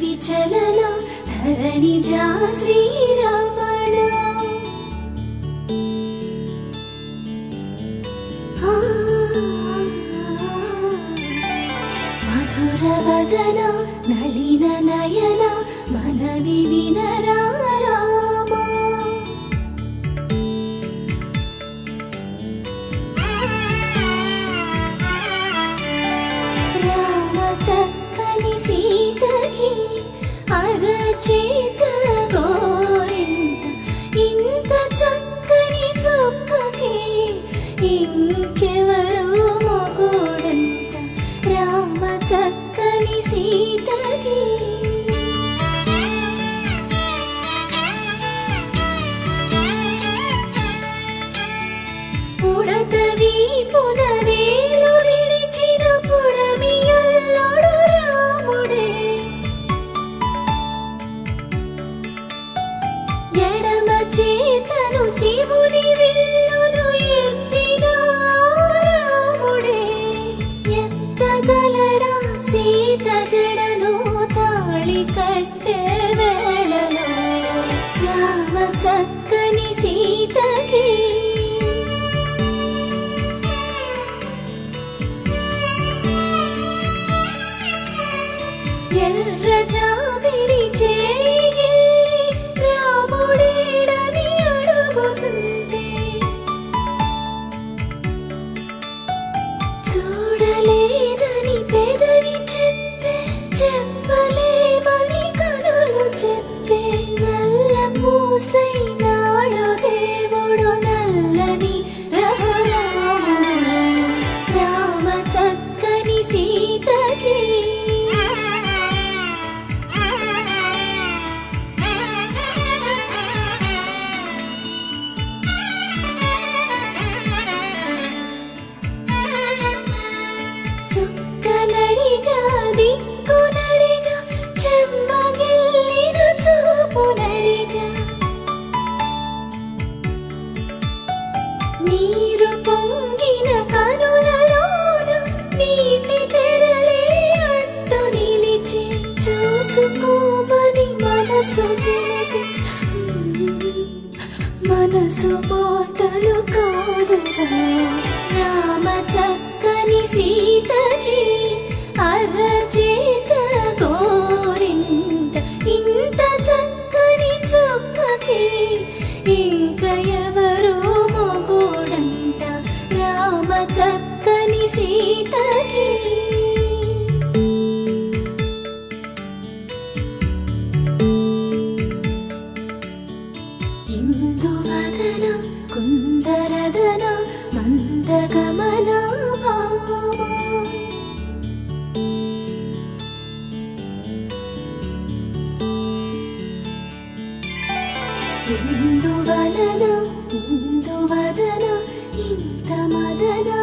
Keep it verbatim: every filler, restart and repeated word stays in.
विचलन धरणिजा श्रीरमण मधुरवदन नलिन नयन मनवि विनरा చక్కని సీతకి అరచేత గోరింట ఇంత చక్కని చుక్కకి ఇంకెవరు మొగుడంట రామ చక్కని సీతకి పుడత వీపున వేలు విడిచిన పుడమియల్లోడు రాముడే ఎడమ చేతను శివుని విల్లును ఎత్తిన రాముడే ఎత్తగలడా సీత జడను తాళి కట్టే వేళలో రామ చక్కని సీతకి ఎర్ర జాబిలి చేయి రాముడేడని అడుగుతుంటే చూడలేదని పెదవి చెప్పే చెప్పలేమని కనులు చెప్పే నల్ల పూసై నాడు దేవుడు నల్లని రఘురాముడు రామ చక్కని సీతకి చుక్కనడిగా దిక్కునడిగా చెమ్మగిల్లిన చూపునడిగా నీరు పొంగిన కనులలోన నీటి తెరలే అడ్డు నిలిచి చూసుకోమని మనసు తెలిపి మనసు మాటలు కాదుగా రామ చక్కని సీతకి అరచేత గోరింట ఇంత చక్కని చుక్కకి ఇంక ఎవరు మొగుడంట రామ చక్కని సీతకి ఇందువదన కుందరదన మందగమన భావ ఇందువలన ఇందువదన ఇంత మదన